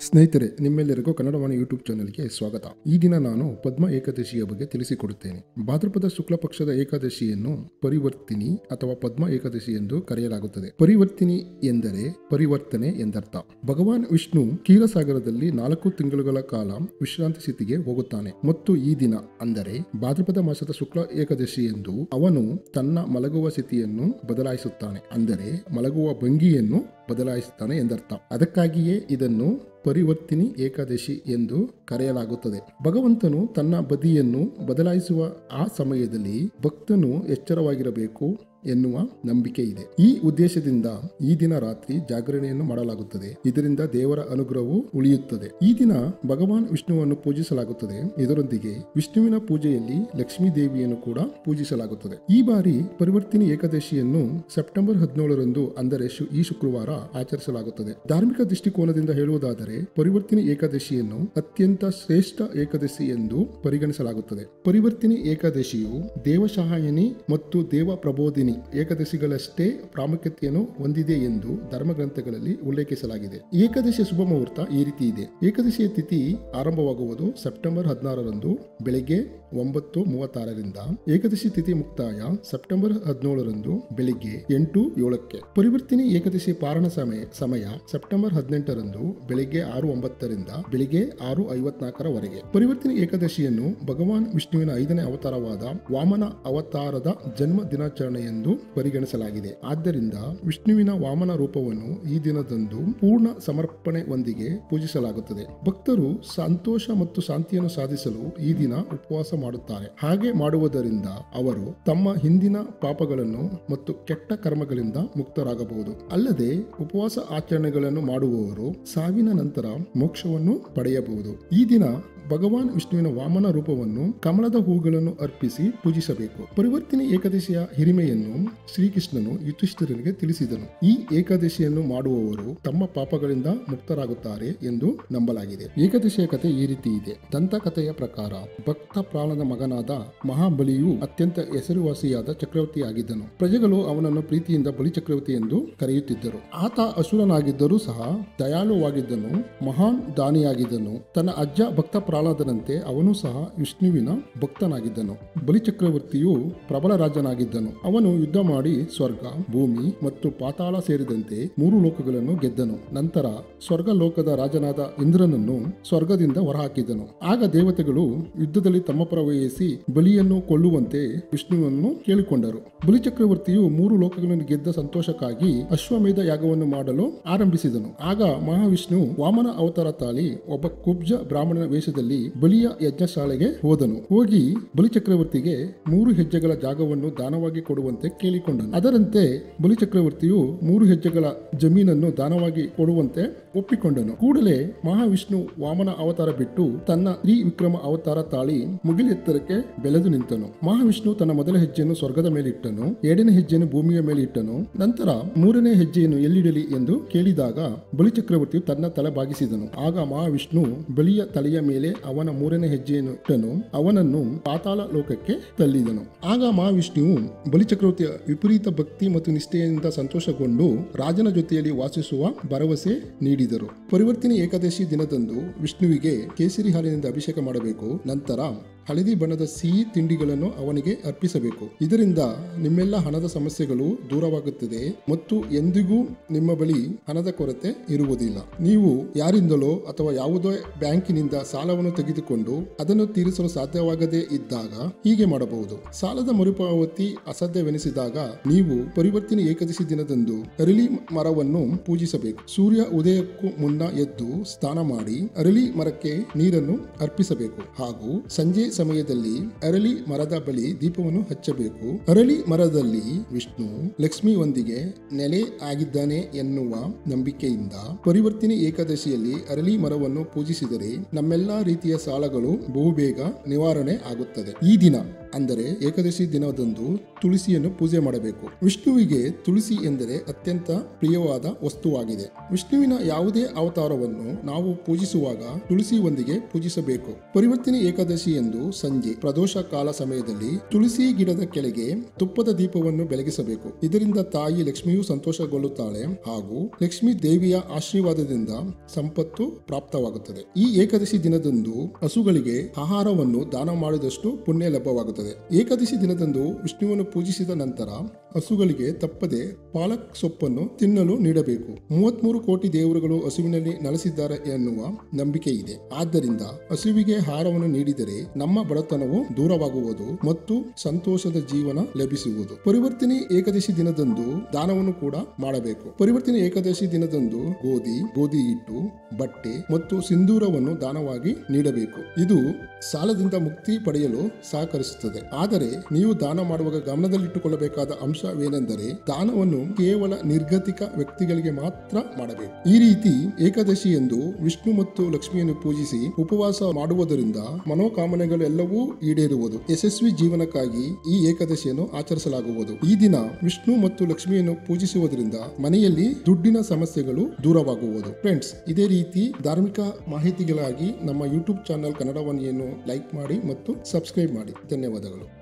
ಸ್ನೇಹಿತರೆ, ನಿಮ್ಮೆಲ್ಲರಿಗೂ ಕನ್ನಡವಾಣಿ ಯೂಟ್ಯೂಬ್ ಚಾನೆಲ್ಗೆ ಸ್ವಾಗತ. ಈ ದಿನ ನಾನು ಪದ್ಮ ಏಕಾದಶಿಯ ಬಗ್ಗೆ ತಿಳಿಸಿಕೊಡುತ್ತೇನೆ. ಭಾದ್ರಪದ ಶುಕ್ಲ ಪಕ್ಷದ ಏಕಾದಶಿಯನ್ನು ಪರಿವರ್ತಿನಿ ಅಥವಾ ಪದ್ಮ ಏಕಾದಶಿ ಎಂದು ಕರೆಯಲಾಗುತ್ತದೆ. ಪರಿವರ್ತಿನಿ ಎಂದರೆ ಪರಿವರ್ತನೆ ಎಂದರ್ಥ. ಭಗವಾನ್ ವಿಷ್ಣು ಕ್ಷೀರಸಾಗರದಲ್ಲಿ 4 ತಿಂಗಳುಗಳ ಕಾಲ ವಿಶ್ರಾಂತಿ ಸ್ಥಿತಿಗೆ ಹೋಗುತ್ತಾನೆ ಮತ್ತು ಈ ದಿನ ಅಂದರೆ ಭಾದ್ರಪದ ಮಾಸದ ಶುಕ್ಲ ಏಕಾದಶಿ ಎಂದು ಅವನು ತನ್ನ ಮಲಗುವ ಸ್ಥಿತಿಯನ್ನು ಬದಲಾಯಿಸುತ್ತಾನೆ, ಅಂದರೆ ಮಲಗುವ ಭಂಗಿಯನ್ನು ಬದಲಾಯಿಸುತ್ತಾನೆ ಎಂದರ್ಥ. ಅದಕ್ಕಾಗಿಯೇ ಇದನ್ನು ಪರಿವರ್ತಿನಿ ಏಕಾದಶಿ ಎಂದು ಕರೆಯಲಾಗುತ್ತದೆ. ಭಗವಂತನು ತನ್ನ ಬದಿಯನ್ನು ಬದಲಾಯಿಸುವ ಆ ಸಮಯದಲ್ಲಿ ಭಕ್ತನು ಎಚ್ಚರವಾಗಿರಬೇಕು ಎನ್ನುವ ನಂಬಿಕೆ ಇದೆ. ಈ ಉದ್ದೇಶದಿಂದ ಈ ದಿನ ರಾತ್ರಿ ಜಾಗರಣೆಯನ್ನು ಮಾಡಲಾಗುತ್ತದೆ. ಇದರಿಂದ ದೇವರ ಅನುಗ್ರಹವು ಉಳಿಯುತ್ತದೆ. ಈ ದಿನ ಭಗವಾನ್ ವಿಷ್ಣುವನ್ನು ಪೂಜಿಸಲಾಗುತ್ತದೆ. ಇದರೊಂದಿಗೆ ವಿಷ್ಣುವಿನ ಪೂಜೆಯಲ್ಲಿ ಲಕ್ಷ್ಮೀ ದೇವಿಯನ್ನು ಕೂಡ ಪೂಜಿಸಲಾಗುತ್ತದೆ. ಈ ಬಾರಿ ಪರಿವರ್ತಿನಿ ಏಕಾದಶಿಯನ್ನು ಸೆಪ್ಟೆಂಬರ್ 17ರಂದು ಅಂದರೆ ಈ ಶುಕ್ರವಾರ ಆಚರಿಸಲಾಗುತ್ತದೆ. ಧಾರ್ಮಿಕ ದೃಷ್ಟಿಕೋನದಿಂದ ಹೇಳುವುದಾದರೆ ಪರಿವರ್ತಿನಿ ಏಕಾದಶಿಯನ್ನು ಅತ್ಯಂತ ಶ್ರೇಷ್ಠ ಏಕಾದಶಿ ಎಂದು ಪರಿಗಣಿಸಲಾಗುತ್ತದೆ. ಪರಿವರ್ತಿನಿ ಏಕಾದಶಿಯು ದೇವಶಾಹಿನಿ ಮತ್ತು ದೇವ ಪ್ರಬೋಧಿನಿ ಏಕಾದಶಿಗಳಷ್ಟೇ ಪ್ರಾಮುಖ್ಯತೆಯನ್ನು ಹೊಂದಿದೆ ಎಂದು ಧರ್ಮಗ್ರಂಥಗಳಲ್ಲಿ ಉಲ್ಲೇಖಿಸಲಾಗಿದೆ. ಏಕಾದಶಿಯ ಶುಭ ಮುಹೂರ್ತ ಈ ರೀತಿ ಇದೆ. ಏಕಾದಶಿಯ ತಿಥಿ ಆರಂಭವಾಗುವುದು ಸೆಪ್ಟೆಂಬರ್ 16ರಂದು ಬೆಳಿಗ್ಗೆ 9:36ರಿಂದ. ಏಕಾದಶಿ ತಿಥಿ ಮುಕ್ತಾಯ ಸೆಪ್ಟೆಂಬರ್ 17ರಂದು ಬೆಳಿಗ್ಗೆ 8:07ಕ್ಕೆ. ಪರಿವರ್ತಿನಿ ಏಕಾದಶಿ ಪಾರಣ ಸಮಯ ಸೆಪ್ಟೆಂಬರ್ 18ರಂದು ಬೆಳಿಗ್ಗೆ 6:09ರಿಂದ ಬೆಳಿಗ್ಗೆ 6:54ರವರೆಗೆ. ಪರಿವರ್ತಿನಿ ಏಕಾದಶಿಯನ್ನು ಭಗವಾನ್ ವಿಷ್ಣುವಿನ 5ನೇ ಅವತಾರವಾದ ವಾಮನ ಅವತಾರದ ಜನ್ಮ ದಿನಾಚರಣೆಯನ್ನು ಪರಿಗಣಿಸಲಾಗಿದೆ. ಆದ್ದರಿಂದ ವಿಷ್ಣುವಿನ ವಾಮನ ರೂಪವನ್ನು ಈ ದಿನದಂದು ಪೂರ್ಣ ಸಮರ್ಪಣೆಯೊಂದಿಗೆ ಪೂಜಿಸಲಾಗುತ್ತದೆ. ಭಕ್ತರು ಸಂತೋಷ ಮತ್ತು ಶಾಂತಿಯನ್ನು ಸಾಧಿಸಲು ಈ ದಿನ ಉಪವಾಸ ಮಾಡುತ್ತಾರೆ. ಹಾಗೆ ಮಾಡುವುದರಿಂದ ಅವರು ತಮ್ಮ ಹಿಂದಿನ ಪಾಪಗಳನ್ನು ಮತ್ತು ಕೆಟ್ಟ ಕರ್ಮಗಳಿಂದ ಮುಕ್ತರಾಗಬಹುದು. ಅಲ್ಲದೆ ಉಪವಾಸ ಆಚರಣೆಗಳನ್ನು ಮಾಡುವವರು ಸಾವಿನ ನಂತರ ಮೋಕ್ಷವನ್ನು ಪಡೆಯಬಹುದು. ಈ ದಿನ ಭಗವಾನ್ ವಿಷ್ಣುವಿನ ವಾಮನ ರೂಪವನ್ನು ಕಮಲದ ಹೂಗಳನ್ನು ಅರ್ಪಿಸಿ ಪೂಜಿಸಬೇಕು. ಪರಿವರ್ತಿನಿ ಏಕಾದಶಿಯ ಹಿರಿಮೆಯನ್ನು ಶ್ರೀಕೃಷ್ಣನು ಯುಧಿಷ್ಠಿರನಿಗೆ ತಿಳಿಸಿದನು. ಈ ಏಕಾದಶಿಯನ್ನು ಮಾಡುವವರು ತಮ್ಮ ಪಾಪಗಳಿಂದ ಮುಕ್ತರಾಗುತ್ತಾರೆ ಎಂದು ನಂಬಲಾಗಿದೆ. ಏಕಾದಶಿಯ ಕಥೆ ಈ ರೀತಿ ಇದೆ. ದಂತಕಥೆಯ ಪ್ರಕಾರ ಭಕ್ತ ಪ್ರಾಣದ ಮಗನಾದ ಮಹಾಬಲಿಯು ಅತ್ಯಂತ ಹೆಸರುವಾಸಿಯಾದ ಚಕ್ರವರ್ತಿಯಾಗಿದ್ದನು. ಪ್ರಜೆಗಳು ಅವನನ್ನು ಪ್ರೀತಿಯಿಂದ ಬಲಿ ಚಕ್ರವರ್ತಿ ಎಂದು ಕರೆಯುತ್ತಿದ್ದರು. ಆತ ಅಸುರನಾಗಿದ್ದರೂ ಸಹ ದಯಾಳುವಾಗಿದ್ದನು, ಮಹಾನ್ ದಾನಿಯಾಗಿದ್ದನು. ತನ್ನ ಅಜ್ಜ ಭಕ್ತ ಪ್ರಹ್ಲಾದನಂತೆ ಅವನು ಸಹ ವಿಷ್ಣುವಿನ ಭಕ್ತನಾಗಿದ್ದನು. ಬಲಿಚಕ್ರವರ್ತಿಯು ಪ್ರಬಲ ರಾಜನಾಗಿದ್ದನು. ಅವನು ಯುದ್ಧ ಮಾಡಿ ಸ್ವರ್ಗ, ಭೂಮಿ ಮತ್ತು ಪಾತಾಳ ಸೇರಿದಂತೆ 3 ಲೋಕಗಳನ್ನು ಗೆದ್ದನು. ನಂತರ ಸ್ವರ್ಗ ಲೋಕದ ರಾಜನಾದ ಇಂದ್ರನನ್ನು ಸ್ವರ್ಗದಿಂದ ಹೊರಹಾಕಿದನು. ಆಗ ದೇವತೆಗಳು ಯುದ್ಧದಲ್ಲಿ ತಮ್ಮ ಪರ ವಹಿಸಿ ಬಲಿಯನ್ನು ಕೊಲ್ಲುವಂತೆ ವಿಷ್ಣುವನ್ನು ಕೇಳಿಕೊಂಡರು. ಬಲಿಚಕ್ರವರ್ತಿಯು 3 ಲೋಕಗಳನ್ನು ಗೆದ್ದ ಸಂತೋಷಕ್ಕಾಗಿ ಅಶ್ವಮೇಧ ಯಾಗವನ್ನು ಮಾಡಲು ಆರಂಭಿಸಿದನು. ಆಗ ಮಹಾವಿಷ್ಣು ವಾಮನ ಅವತಾರ ತಾಳಿ ಒಬ್ಬ ಕುಬ್ಜ ಬ್ರಾಹ್ಮಣನ ವೇಷದಲ್ಲಿ ಬಲಿಯ ಯಜ್ಞಶಾಲೆಗೆ ಹೋಗಿ ಬಲಿಚಕ್ರವರ್ತಿಗೆ 3 ಹೆಜ್ಜೆಗಳ ಜಾಗವನ್ನು ದಾನವಾಗಿ ಕೊಡುವಂತೆ ಕೇಳಿಕೊಂಡನು. ಅದರಂತೆ ಬಲಿಚಕ್ರವರ್ತಿಯು 3 ಹೆಜ್ಜೆಗಳ ಜಮೀನನ್ನು ದಾನವಾಗಿ ಕೊಡುವಂತೆ ಒಪ್ಪಿಕೊಂಡನು. ಕೂಡಲೇ ಮಹಾವಿಷ್ಣು ವಾಮನ ಅವತಾರ ಬಿಟ್ಟು ತನ್ನ ತ್ರಿವಿಕ್ರಮ ಅವತಾರ ತಾಳಿ ಮುಗಿಲೆತ್ತರಕ್ಕೆ ಬೆಳೆದು ನಿಂತನು. ಮಹಾವಿಷ್ಣು ತನ್ನ ಮೊದಲ ಹೆಜ್ಜೆಯನ್ನು ಸ್ವರ್ಗದ ಮೇಲೆ ಇಟ್ಟನು, 2ನೇ ಹೆಜ್ಜೆಯನ್ನು ಭೂಮಿಯ ಮೇಲೆ ಇಟ್ಟನು. ನಂತರ 3ನೇ ಹೆಜ್ಜೆಯನ್ನು ಎಲ್ಲಿಡಲಿ ಎಂದು ಕೇಳಿದಾಗ ಬಲಿಚಕ್ರವರ್ತಿಯು ತನ್ನ ತಲೆ ಬಾಗಿಸಿದನು. ಆಗ ಮಹಾವಿಷ್ಣು ಬಲಿಯ ತಲೆಯ ಮೇಲೆ ಅವನ 3ನೇ ಹೆಜ್ಜೆಯನ್ನು ಇಟ್ಟನು, ಅವನನ್ನು ಪಾತಾಳ ಲೋಕಕ್ಕೆ ತಳ್ಳಿದನು. ಆಗ ಮಹಾವಿಷ್ಣುವು ಬಲಿಚಕ್ರವರ್ತಿಯ ವಿಪರೀತ ಭಕ್ತಿ ಮತ್ತು ನಿಷ್ಠೆಯಿಂದ ಸಂತೋಷಗೊಂಡು ರಾಜನ ಜೊತೆಯಲ್ಲಿ ವಾಸಿಸುವ ಭರವಸೆ ನೀಡಿದರು. ಪರಿವರ್ತಿನಿ ಏಕಾದಶಿ ದಿನದಂದು ವಿಷ್ಣುವಿಗೆ ಕೇಸರಿ ಹಾಲಿನಿಂದ ಅಭಿಷೇಕ ಮಾಡಬೇಕು. ನಂತರ ಹಳದಿ ಬಣ್ಣದ ಸಿಹಿ ತಿಂಡಿಗಳನ್ನು ಅವನಿಗೆ ಅರ್ಪಿಸಬೇಕು. ಇದರಿಂದ ನಿಮ್ಮೆಲ್ಲ ಹಣದ ಸಮಸ್ಯೆಗಳು ದೂರವಾಗುತ್ತದೆ ಮತ್ತು ಎಂದಿಗೂ ನಿಮ್ಮ ಬಳಿ ಹಣದ ಕೊರತೆ ಇರುವುದಿಲ್ಲ. ನೀವು ಯಾರಿಂದಲೋ ಅಥವಾ ಯಾವುದೋ ಬ್ಯಾಂಕಿನಿಂದ ಸಾಲವನ್ನು ತೆಗೆದುಕೊಂಡು ಅದನ್ನು ತೀರಿಸಲು ಸಾಧ್ಯವಾಗದೇ ಇದ್ದಾಗ ಹೀಗೆ ಮಾಡಬಹುದು. ಸಾಲದ ಮರುಪಾವತಿ ಅಸಾಧ್ಯವೆನಿಸಿದಾಗ ನೀವು ಪರಿವರ್ತಿನಿ ಏಕಾದಶಿ ದಿನದಂದು ಅರಳಿ ಮರವನ್ನು ಪೂಜಿಸಬೇಕು. ಸೂರ್ಯ ಉದಯಕ್ಕೂ ಮುನ್ನ ಎದ್ದು ಸ್ನಾನ ಮಾಡಿ ಅರಳಿ ಮರಕ್ಕೆ ನೀರನ್ನು ಅರ್ಪಿಸಬೇಕು ಹಾಗೂ ಸಂಜೆ ಸಮಯದಲ್ಲಿ ಅರಳಿ ಮರದ ಬಳಿ ದೀಪವನ್ನು ಹಚ್ಚಬೇಕು. ಅರಳಿ ಮರದಲ್ಲಿ ವಿಷ್ಣು ಲಕ್ಷ್ಮಿಯೊಂದಿಗೆ ನೆಲೆ ಆಗಿದ್ದಾನೆ ಎನ್ನುವ ನಂಬಿಕೆಯಿಂದ ಪರಿವರ್ತಿನಿ ಏಕಾದಶಿಯಲ್ಲಿ ಅರಳಿ ಮರವನ್ನು ಪೂಜಿಸಿದರೆ ನಮ್ಮೆಲ್ಲಾ ರೀತಿಯ ಸಾಲಗಳು ಬಹುಬೇಗ ನಿವಾರಣೆ ಆಗುತ್ತದೆ. ಈ ದಿನ ಅಂದರೆ ಏಕಾದಶಿ ದಿನದಂದು ತುಳಸಿಯನ್ನು ಪೂಜೆ ಮಾಡಬೇಕು. ವಿಷ್ಣುವಿಗೆ ತುಳಸಿ ಎಂದರೆ ಅತ್ಯಂತ ಪ್ರಿಯವಾದ ವಸ್ತುವಾಗಿದೆ. ವಿಷ್ಣುವಿನ ಯಾವುದೇ ಅವತಾರವನ್ನು ನಾವು ಪೂಜಿಸುವಾಗ ತುಳಸಿಯೊಂದಿಗೆ ಪೂಜಿಸಬೇಕು. ಪರಿವರ್ತಿನಿ ಏಕಾದಶಿ ಎಂದು ಸಂಜೆ ಪ್ರದೋಷ ಕಾಲ ಸಮಯದಲ್ಲಿ ತುಳಸಿ ಗಿಡದ ಕೆಳಗೆ ತುಪ್ಪದ ದೀಪವನ್ನು ಬೆಳಗಿಸಬೇಕು. ಇದರಿಂದ ತಾಯಿ ಲಕ್ಷ್ಮಿಯು ಸಂತೋಷಗೊಳ್ಳುತ್ತಾಳೆ ಹಾಗೂ ಲಕ್ಷ್ಮೀ ದೇವಿಯ ಆಶೀರ್ವಾದದಿಂದ ಸಂಪತ್ತು ಪ್ರಾಪ್ತವಾಗುತ್ತದೆ. ಈ ಏಕಾದಶಿ ದಿನದಂದು ಹಸುಗಳಿಗೆ ಆಹಾರವನ್ನು ದಾನ ಮಾಡಿದಷ್ಟು ಪುಣ್ಯ ಲಭ್ಯವಾಗುತ್ತದೆ. ಏಕಾದಶಿ ದಿನದಂದು ವಿಷ್ಣುವನ್ನು ಪೂಜಿಸಿದ ನಂತರ ಹಸುಗಳಿಗೆ ತಪ್ಪದೆ ಪಾಲಕ್ ಸೊಪ್ಪನ್ನು ತಿನ್ನಲು ನೀಡಬೇಕು. 33 ಕೋಟಿ ದೇವರುಗಳು ಹಸುವಿನಲ್ಲಿ ನೆಲೆಸಿದ್ದಾರೆ ಎನ್ನುವ ನಂಬಿಕೆ ಇದೆ. ಆದ್ದರಿಂದ ಹಸುವಿಗೆ ಆಹಾರವನ್ನು ನೀಡಿದರೆ ನಮ್ಮ ಬಡತನವು ದೂರವಾಗುವುದು ಮತ್ತು ಸಂತೋಷದ ಜೀವನ ಲಭಿಸುವುದು. ಪರಿವರ್ತನೆ ಏಕಾದಶಿ ದಿನದಂದು ದಾನವನ್ನು ಕೂಡ ಮಾಡಬೇಕು. ಪರಿವರ್ತನೆ ಏಕಾದಶಿ ದಿನದಂದು ಗೋಧಿ ಹಿಟ್ಟು, ಬಟ್ಟೆ ಮತ್ತು ಸಿಂಧೂರವನ್ನು ದಾನವಾಗಿ ನೀಡಬೇಕು. ಇದು ಸಾಲದಿಂದ ಮುಕ್ತಿ ಪಡೆಯಲು ಸಹಕರಿಸುತ್ತದೆ. ಆದರೆ ನೀವು ದಾನ ಮಾಡುವಾಗ ಗಮನದಲ್ಲಿಟ್ಟುಕೊಳ್ಳಬೇಕಾದ ಅಂಶವೇನೆಂದರೆ ದಾನವನ್ನು ಕೇವಲ ನಿರ್ಗತಿಕ ವ್ಯಕ್ತಿಗಳಿಗೆ ಮಾತ್ರ ಮಾಡಬೇಕು. ಈ ರೀತಿ ಏಕಾದಶಿಯಂದು ವಿಷ್ಣು ಮತ್ತು ಲಕ್ಷ್ಮಿಯನ್ನು ಪೂಜಿಸಿ ಉಪವಾಸ ಮಾಡುವುದರಿಂದ ಮನೋಕಾಮನೆಗಳು ಎಲ್ಲವೂ ಈಡೇರುವುದು. ಯಶಸ್ವಿ ಜೀವನಕ್ಕಾಗಿ ಈ ಏಕಾದಶಿಯನ್ನು ಆಚರಿಸಲಾಗುವುದು. ಈ ದಿನ ವಿಷ್ಣು ಮತ್ತು ಲಕ್ಷ್ಮಿಯನ್ನು ಪೂಜಿಸುವುದರಿಂದ ಮನೆಯಲ್ಲಿ ದುಡ್ಡಿನ ಸಮಸ್ಯೆಗಳು ದೂರವಾಗುವುದು. ಫ್ರೆಂಡ್ಸ್, ಇದೇ ರೀತಿ ಧಾರ್ಮಿಕ ಮಾಹಿತಿಗಳಾಗಿ ನಮ್ಮ ಯೂಟ್ಯೂಬ್ ಚಾನೆಲ್ ಕನ್ನಡ ವಾಣಿಯನ್ನು ಲೈಕ್ ಮಾಡಿ ಮತ್ತು ಸಬ್ಸ್ಕ್ರೈಬ್ ಮಾಡಿ. ಧನ್ಯವಾದಗಳು.